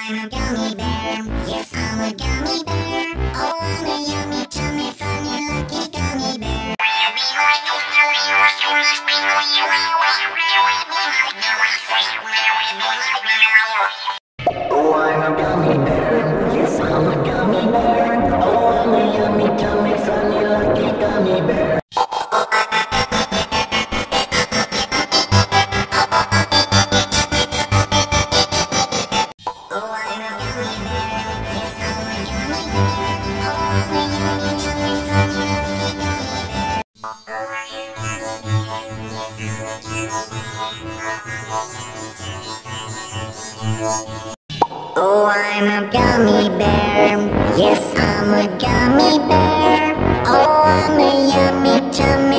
I'm a gummy bear. Yes, I'm a gummy bear. Oh, I'm a yummy, tummy, funny, lucky gummy bear. Oh, I'm a gummy bear. Yes, I'm a gummy bear. Oh, I'm a yummy, tummy, funny, lucky gummy bear. Oh, I'm a gummy bear. Yes, I'm a gummy bear. Oh, I'm a yummy tummy.